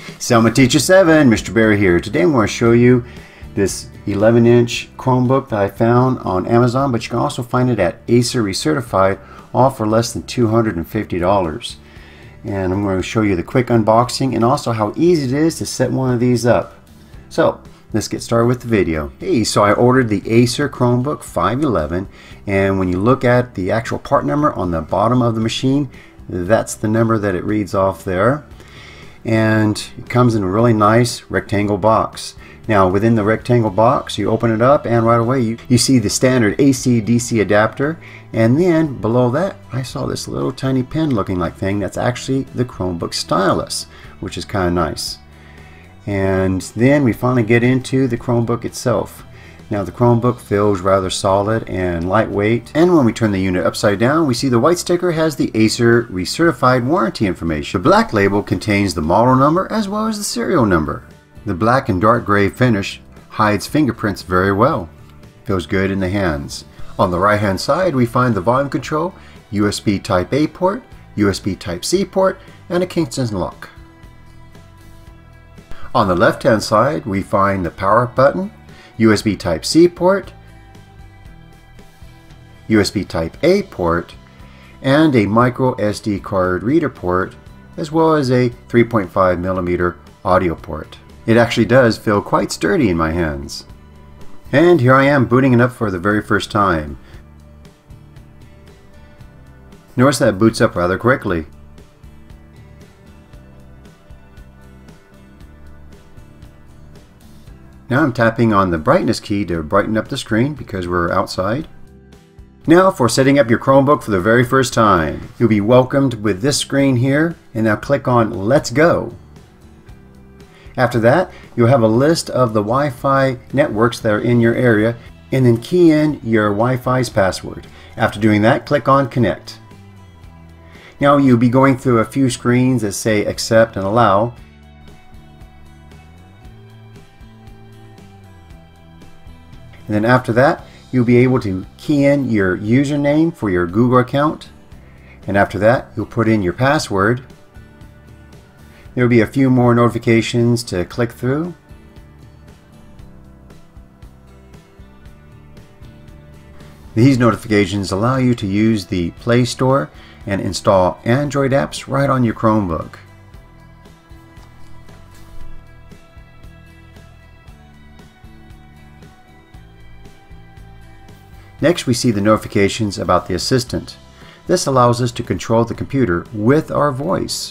Selma Teacher 7, Mr. Barry here. Today I'm going to show you this 11-inch Chromebook that I found on Amazon, but you can also find it at Acer Recertified, all for less than $250. And I'm going to show you the quick unboxing and also how easy it is to set one of these up. So let's get started with the video. Hey, so I ordered the Acer Chromebook 511, and when you look at the actual part number on the bottom of the machine, that's the number that it reads off there. And it comes in a really nice rectangle box. Now within the rectangle box, you open it up and right away you see the standard AC/DC adapter, and then below that I saw this little tiny pen looking like thing that's actually the Chromebook Stylus, which is kind of nice. And then we finally get into the Chromebook itself. Now the Chromebook feels rather solid and lightweight, and when we turn the unit upside down we see the white sticker has the Acer Recertified warranty information. The black label contains the model number as well as the serial number. The black and dark gray finish hides fingerprints very well. Feels good in the hands. On the right hand side we find the volume control, USB Type A port, USB Type C port, and a Kingston lock. On the left hand side we find the power button, USB Type C port, USB Type A port, and a micro SD card reader port, as well as a 3.5mm audio port. It actually does feel quite sturdy in my hands. And here I am booting it up for the very first time. Notice that it boots up rather quickly. Now I'm tapping on the brightness key to brighten up the screen because we're outside. Now for setting up your Chromebook for the very first time. You'll be welcomed with this screen here, and now click on Let's Go. After that, you'll have a list of the Wi-Fi networks that are in your area, and then key in your Wi-Fi's password. After doing that, click on Connect. Now you'll be going through a few screens that say Accept and Allow. And then after that, you'll be able to key in your username for your Google account. And after that, you'll put in your password. There will be a few more notifications to click through. These notifications allow you to use the Play Store and install Android apps right on your Chromebook. Next we see the notifications about the assistant. This allows us to control the computer with our voice.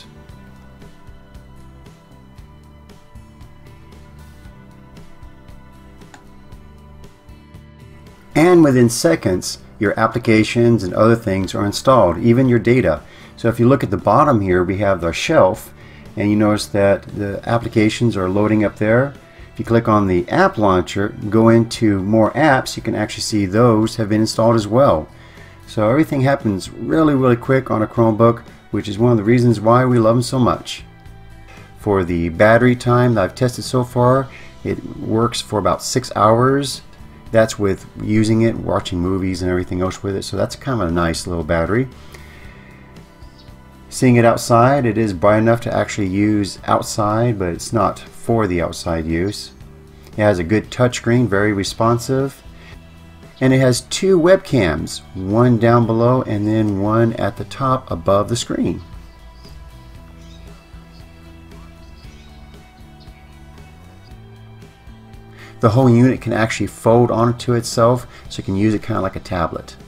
And within seconds your applications and other things are installed, even your data. So if you look at the bottom here we have the shelf, and you notice that the applications are loading up there. If you click on the app launcher, go into more apps, you can actually see those have been installed as well. So everything happens really quick on a Chromebook, which is one of the reasons why we love them so much. For the battery time that I've tested so far, it works for about 6 hours. That's with using it, watching movies and everything else with it, so that's kind of a nice little battery. Seeing it outside, it is bright enough to actually use outside, but it's not for the outside use. It has a good touchscreen, very responsive, and it has two webcams, one down below and then one at the top above the screen. The whole unit can actually fold onto itself, so you can use it kind of like a tablet.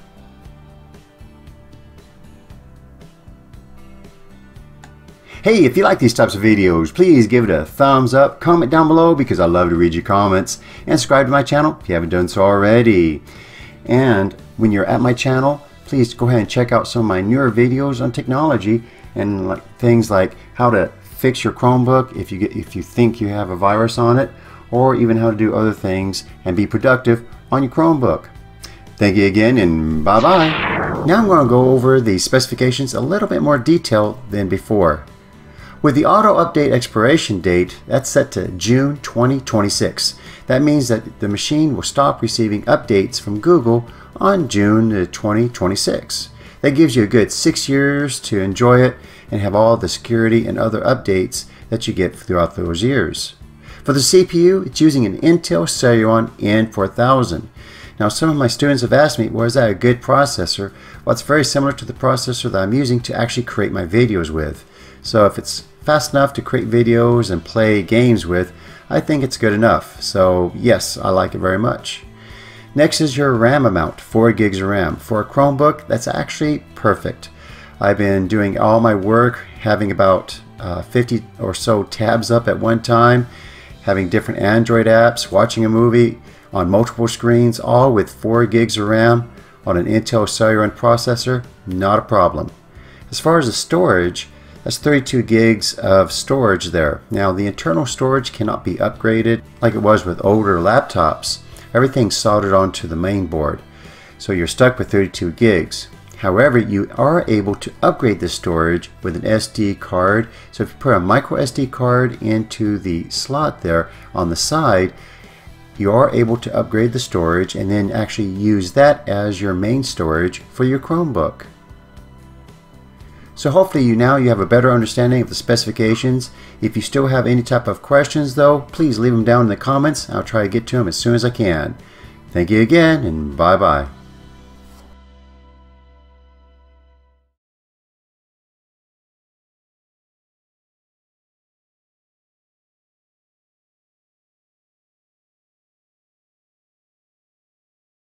Hey, if you like these types of videos, please give it a thumbs up, comment down below because I love to read your comments, and subscribe to my channel if you haven't done so already. And when you're at my channel, please go ahead and check out some of my newer videos on technology and things like how to fix your Chromebook if you think you have a virus on it, or even how to do other things and be productive on your Chromebook. Thank you again, and bye bye. Now I'm going to go over the specifications a little bit more detailed than before. With the auto update expiration date, that's set to June 2026. That means that the machine will stop receiving updates from Google on June 2026. That gives you a good 6 years to enjoy it and have all the security and other updates that you get throughout those years. For the CPU, it's using an Intel Celeron N4000. Now, some of my students have asked me, well, is that a good processor? Well, it's very similar to the processor that I'm using to actually create my videos with. So if it's fast enough to create videos and play games with, I think it's good enough. So yes, I like it very much. Next is your RAM amount, 4 gigs of RAM. For a Chromebook, that's actually perfect. I've been doing all my work, having about 50 or so tabs up at one time, having different Android apps, watching a movie on multiple screens, all with 4 gigs of RAM on an Intel Celeron processor, not a problem. As far as the storage, that's 32 gigs of storage there. Now, the internal storage cannot be upgraded like it was with older laptops. Everything's soldered onto the main board, so you're stuck with 32 gigs. However, you are able to upgrade the storage with an SD card. So if you put a micro SD card into the slot there on the side, you are able to upgrade the storage and then actually use that as your main storage for your Chromebook. So hopefully you have a better understanding of the specifications. If you still have any type of questions though, please leave them down in the comments. I'll try to get to them as soon as I can. Thank you again, and bye bye.